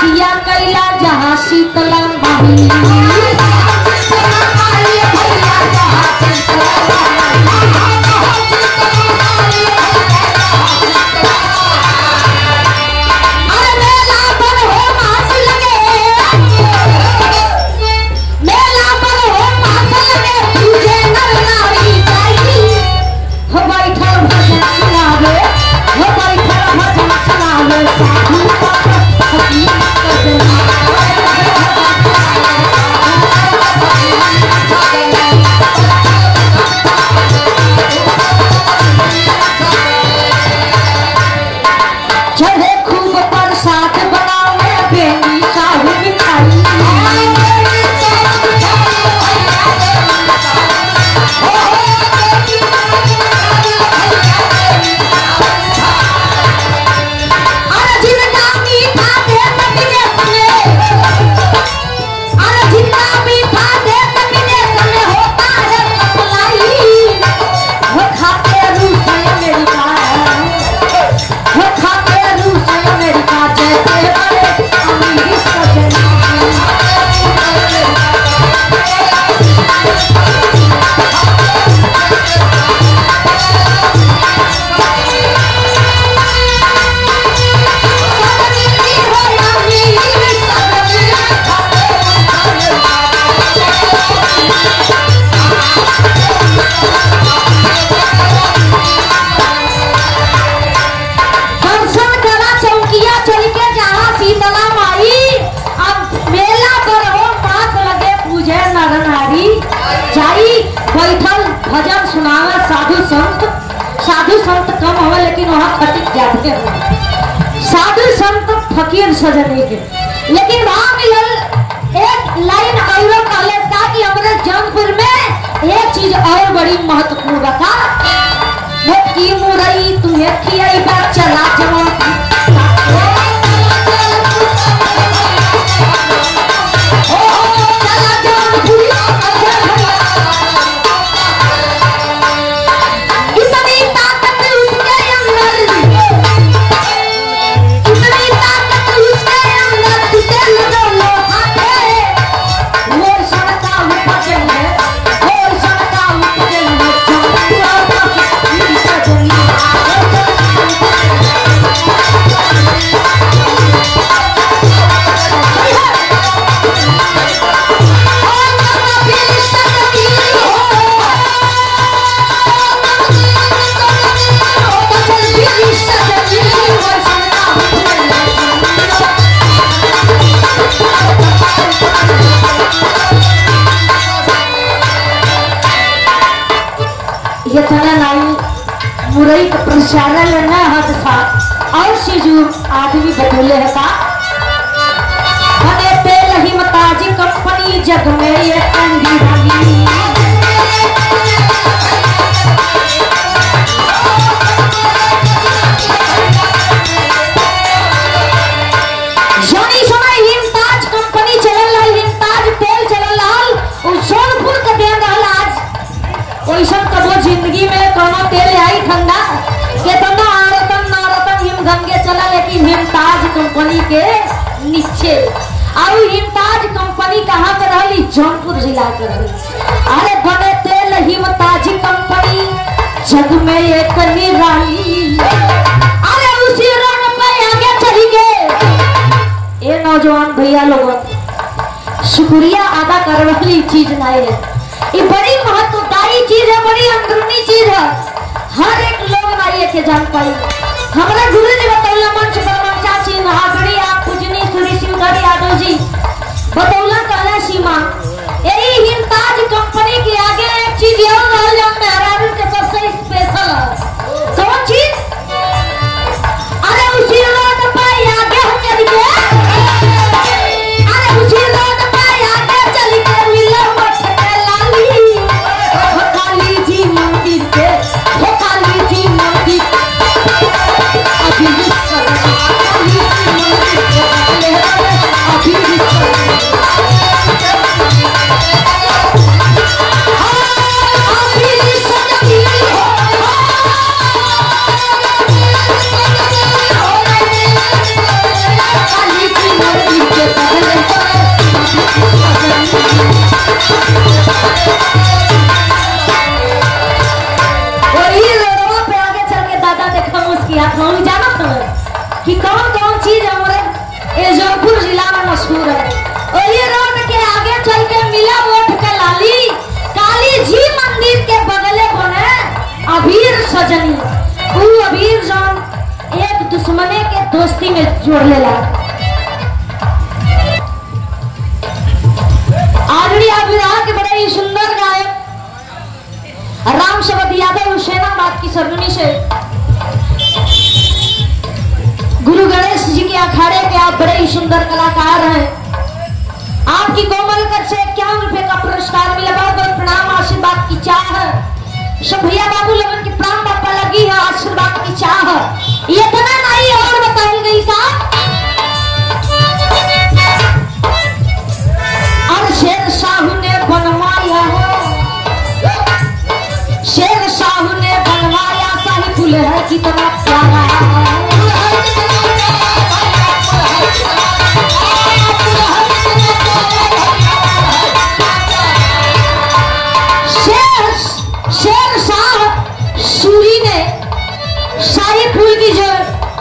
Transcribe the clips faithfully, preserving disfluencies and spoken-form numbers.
रखिया कैला जहाँ शीतला माही भजन सुनावे साधु संत साधु संत कम हो लेकिन वहाँ खटिक जाते हैं साधु संत फकीर सजने के। लेकिन वहाँ मिलल एक लाइन और कॉलेज का कि हमारे जौनपुर में एक चीज और बड़ी महत्वपूर्ण बता वो की मुरई तुम्हें खियाई बात चला जवान मुरई का प्रचारण लेना हद था और सीजू आदमी बदले है बने तेल हिमताजी कंपनी जग में ये अंधी वाली जानी सुना हिमताज कंपनी चलल हिमताज तेल चलल सोनपुर का देन रहल आज ओइसन कबो जिंदगी में कोनो तेल आई ठंडा के तंदा आरतन नारतन हिम गंगे चला लेकिन हिमताज कंपनी के नीचे और हिमताज कंपनी कहाँ पे रही जौनपुर जिला के रही। अरे बने तेल हिमताज कंपनी जग में एक निराली अरे उसी रन पे आगे चली गए। ये नौजवान भैया लोगों शुक्रिया अदा कर वाली चीज नहीं है ये बड़ी महत्वदायी चीज है बड़ी अंदरूनी चीज है हर एक लोग नहीं के जान पाई। हमारा गुरु जी बतौला मंच पर मंचा सिंह हागड़ी आप पूजनी सूरी सिंह यादव जी बतौला कहला सीमा यही हिमताज कंपनी के आगे एक चीज और रहल जब मेहरारू के सबसे स्पेशल है कौन चीज अरे उसी रोड पे आगे हम चल के अरे उसी रोड पे आगे चल के मिलो मठ के लाली हो काली जी मंदिर के हो काली जी मंदिर अभी दोस्ती में जोड़ लेला। आगड़ी अभिराह के बड़े ही सुंदर गायक राम शब्द यादव हुसैनाबाद की सरजमी से गुरु गणेश जी के अखाड़े के आप बड़े ही सुंदर कलाकार हैं। आपकी कोमल कर से इक्यावन रुपए का पुरस्कार मिला। बहुत बहुत प्रणाम, आशीर्वाद की चाह है। सब भैया बाबू लोगन की प्राण बापा लगी है, आशीर्वाद की चाह है। ये इतना नहीं और बताई गई का और शेर साहू ने बनवाया है, शेर साहू ने बनवाया शाही फूल है कितना प्यारा। शेर शाह सूरी ने शाही फूल की जो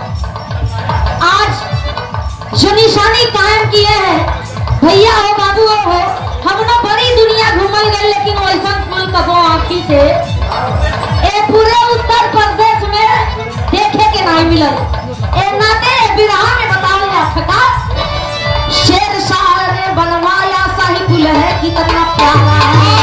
आज जो निशानी कायम किए हैं, भैया हो बाबू हो, हम ना बड़ी दुनिया घूमल गए लेकिन वैसा फूल कबो आंखी से ए पूरे उत्तर प्रदेश में देखे के नहीं मिलल। ए नाते विराह में बताओ जा सका शेर शाह ने बनवाया शाही फूल है कितना प्यारा है।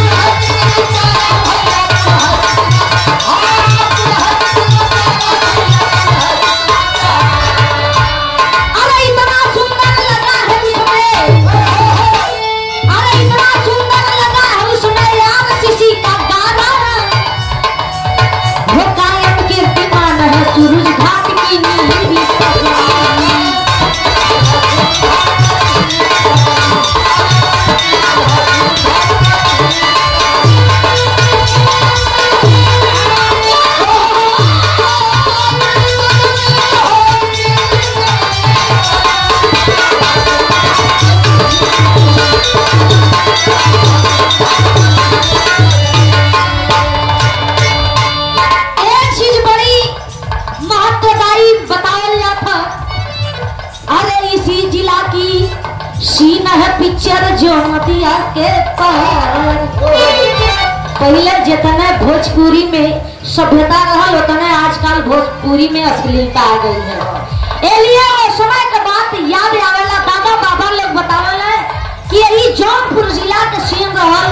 सीन है पिक्चर जो नदिया के पार। पहले जितने भोजपुरी में सभ्यता रहा उतने आजकल भोजपुरी में अश्लीलता आ गई है। एलिया समय के बात याद आवेला, दादा बाबा लोग बतावेला कि यही जौनपुर जिला के सीन रहल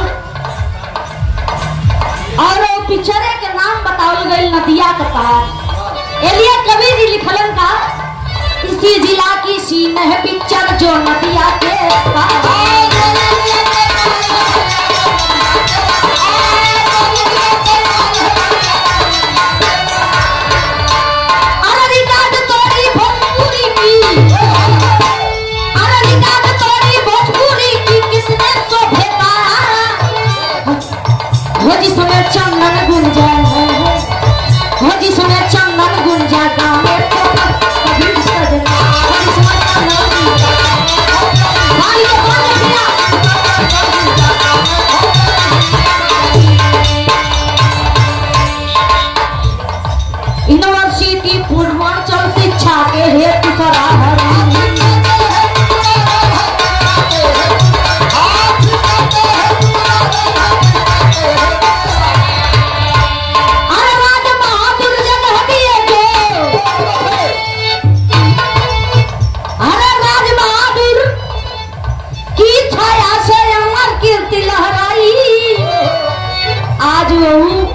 और वो पिक्चर के नाम बतावल गई नदिया के पार। एलिया कवि जी लिखलन का इसी जिला की सीन है पिक्चर जो नदिया के पार। अरे रिकॉर्ड तोड़ी भोजपुरी की, अरे रिकॉर्ड तोड़ी भोजपुरी की किसने तो भेदा हो जिसमें चंदन गुंजा है, हो जिसमें चंदन गुंजा गाँव में यूनिवर्सिटी पूर्वांचल शिक्षा के हेतु आज वो